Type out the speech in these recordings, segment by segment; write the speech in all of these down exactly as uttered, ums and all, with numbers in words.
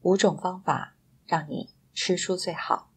五种方法让你吃出最好。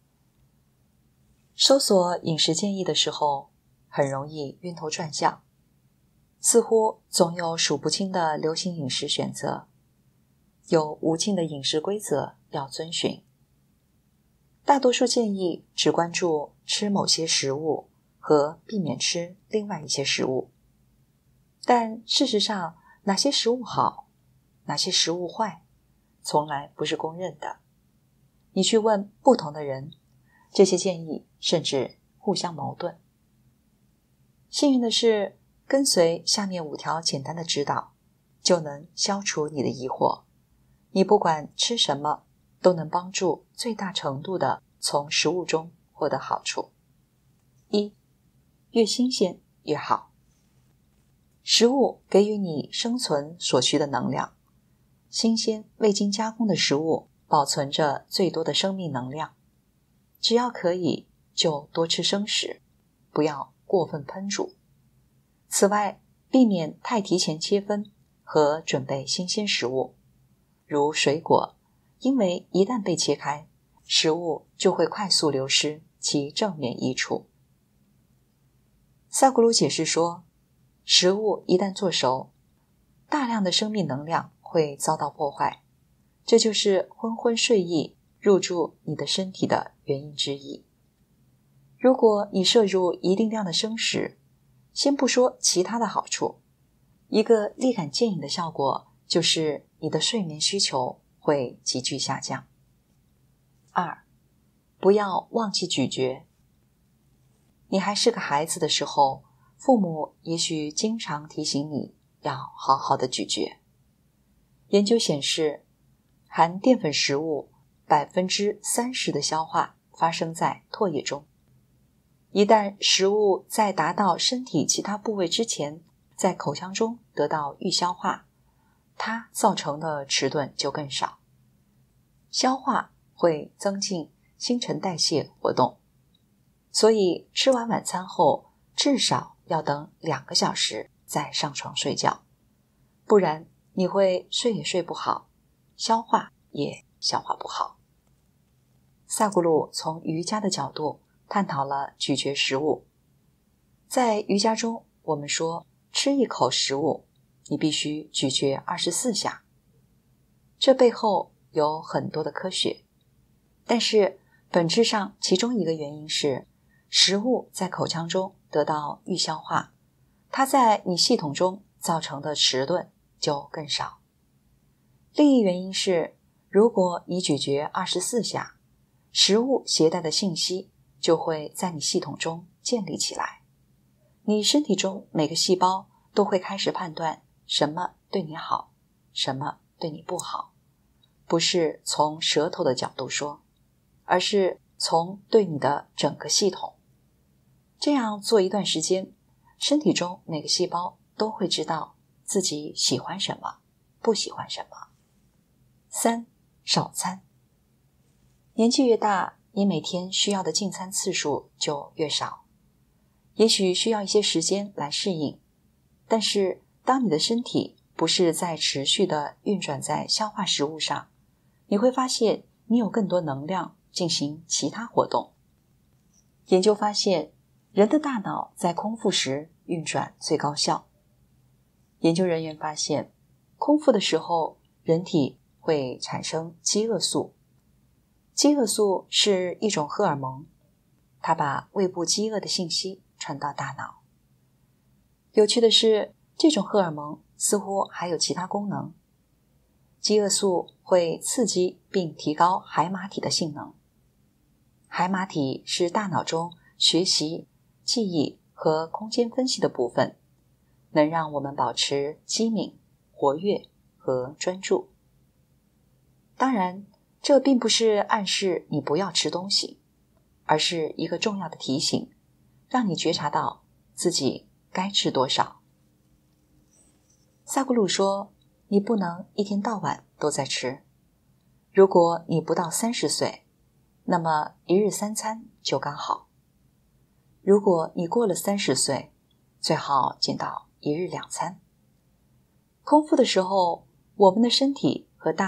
搜索饮食建议的时候，很容易晕头转向，似乎总有数不清的流行饮食选择，有无尽的饮食规则要遵循。大多数建议只关注吃某些食物和避免吃另外一些食物，但事实上哪些食物好，哪些食物坏，从来不是公认的。你去问不同的人，这些建议甚至互相矛盾。幸运的是，跟随下面五条简单的指导，就能消除你的疑惑。你不管吃什么，都能帮助最大程度的从食物中获得好处。一，越新鲜越好。食物给予你生存所需的能量，新鲜未经加工的食物保存着最多的生命能量。只要可以，就多吃生食，不要过分烹煮。此外，避免太提前切分和准备新鲜食物，如水果，因为一旦被切开，食物就会快速流失其正面益处。萨古鲁解释说，食物一旦做熟，大量的生命能量会遭到破坏，这就是昏昏睡意入住你的身体的原因之一。如果你摄入一定量的生食，先不说其他的好处，一个立竿见影的效果就是你的睡眠需求会急剧下降。二，不要忘记咀嚼。你还是个孩子的时候，父母也许经常提醒你要好好的咀嚼。研究显示，含淀粉食物 百分之三十 的消化发生在唾液中。一旦食物在达到身体其他部位之前，在口腔中得到预消化，它造成的迟钝就更少。消化会增进新陈代谢活动，所以吃完晚餐后至少要等两个小时再上床睡觉，不然你会睡也睡不好，消化也消化不好。萨古鲁从瑜伽的角度探讨了咀嚼食物。在瑜伽中，我们说吃一口食物，你必须咀嚼二十四下。这背后有很多的科学，但是本质上其中一个原因是，食物在口腔中得到预消化，它在你系统中造成的迟钝就更少。另一原因是，如果你咀嚼二十四下，食物携带的信息就会在你系统中建立起来，你身体中每个细胞都会开始判断什么对你好，什么对你不好，不是从舌头的角度说，而是从对你的整个系统。这样做一段时间，身体中每个细胞都会知道自己喜欢什么，不喜欢什么。三，少餐。年纪越大，你每天需要的进餐次数就越少。也许需要一些时间来适应，但是当你的身体不是在持续的运转在消化食物上，你会发现你有更多能量进行其他活动。研究发现，人的大脑在空腹时运转最高效。研究人员发现，空腹的时候，人体会产生饥饿素。饥饿素是一种荷尔蒙，它把胃部饥饿的信息传到大脑。有趣的是，这种荷尔蒙似乎还有其他功能。饥饿素会刺激并提高海马体的性能。海马体是大脑中学习、记忆和空间分析的部分，能让我们保持机敏、活跃和专注。当然，这并不是暗示你不要吃东西，而是一个重要的提醒，让你觉察到自己该吃多少。萨古鲁说，你不能一天到晚都在吃。如果你不到三十岁，那么一日三餐就刚好。如果你过了三十岁，最好减到一日两餐。空腹的时候，我们的身体和大脑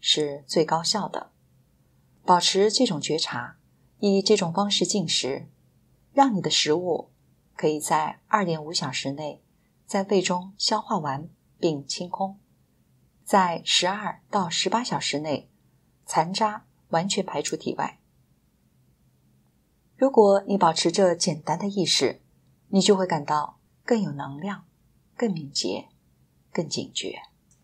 是最高效的。保持这种觉察，以这种方式进食，让你的食物可以在 二点五小时内在胃中消化完并清空，在十二到十八小时内残渣完全排出体外。如果你保持着简单的意识，你就会感到更有能量，更敏捷，更警觉。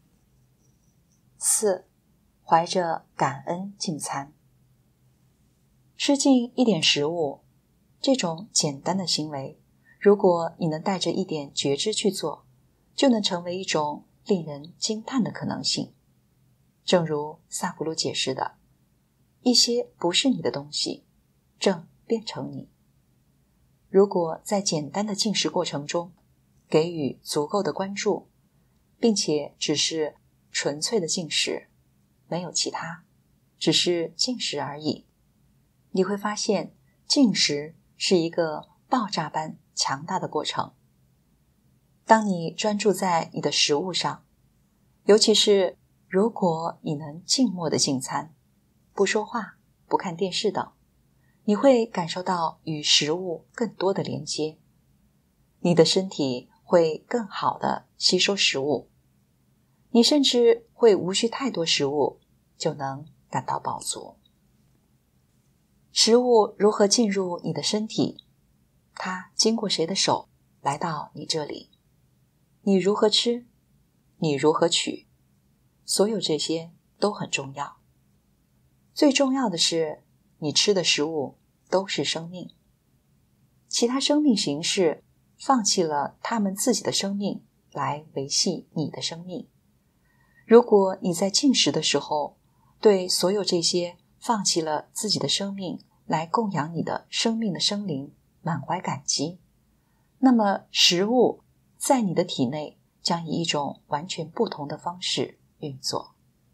四，怀着感恩进餐。吃进一点食物，这种简单的行为，如果你能带着一点觉知去做，就能成为一种令人惊叹的可能性。正如萨古鲁解释的，一些不是你的东西，正变成你。如果在简单的进食过程中，给予足够的关注，并且只是纯粹的进食，没有其他，只是进食而已，你会发现进食是一个爆炸般强大的过程。当你专注在你的食物上，尤其是如果你能静默地进餐，不说话，不看电视等，你会感受到与食物更多的连接，你的身体会更好地吸收食物，你甚至会无需太多食物就能感到饱足。食物如何进入你的身体？它经过谁的手来到你这里？你如何吃？你如何取？所有这些都很重要。最重要的是，你吃的食物都是生命。其他生命形式放弃了他们自己的生命来维系你的生命。如果你在进食的时候，对所有这些放弃了自己的生命来供养你的生命的生灵满怀感激，那么食物在你的体内将以一种完全不同的方式运作。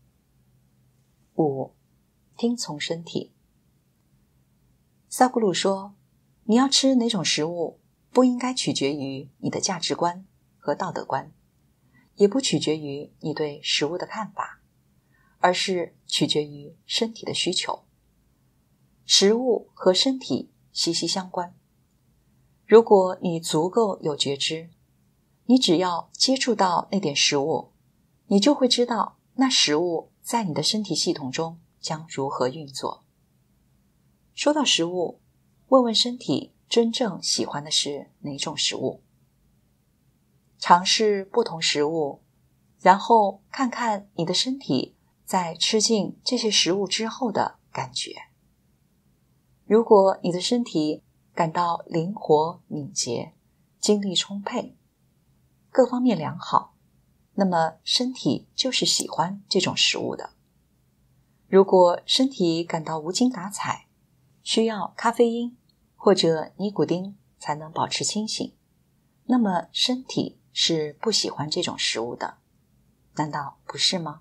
五，听从身体。萨古鲁说，你要吃哪种食物不应该取决于你的价值观和道德观，也不取决于你对食物的看法，而是取决于身体的需求。食物和身体息息相关。如果你足够有觉知，你只要接触到那点食物，你就会知道那食物在你的身体系统中将如何运作。说到食物，问问身体真正喜欢的是哪种食物。尝试不同食物，然后看看你的身体在吃进这些食物之后的感觉。如果你的身体感到灵活敏捷，精力充沛，各方面良好，那么身体就是喜欢这种食物的。如果身体感到无精打采，需要咖啡因或者尼古丁才能保持清醒，那么身体是不喜欢这种食物的，难道不是吗？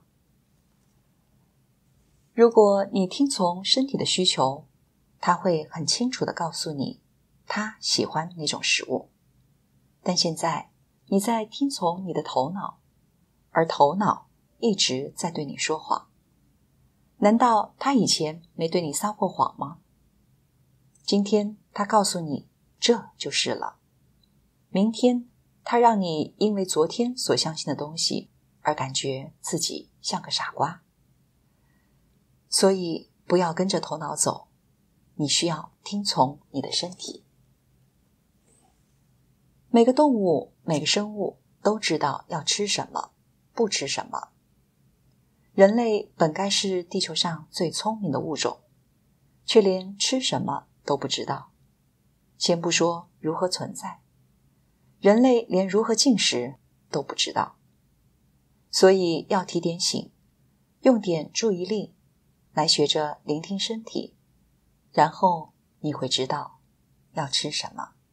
如果你听从身体的需求，它会很清楚地告诉你它喜欢哪种食物。但现在你在听从你的头脑，而头脑一直在对你说谎。难道他以前没对你撒过谎吗？今天他告诉你这就是了，明天他让你因为昨天所相信的东西而感觉自己像个傻瓜。所以不要跟着头脑走，你需要听从你的身体。每个动物，每个生物都知道要吃什么，不吃什么。人类本该是地球上最聪明的物种，却连吃什么都不知道。先不说如何存在，人类连如何进食都不知道。所以要提点醒，用点注意力来学着聆听身体，然后你会知道要吃什么。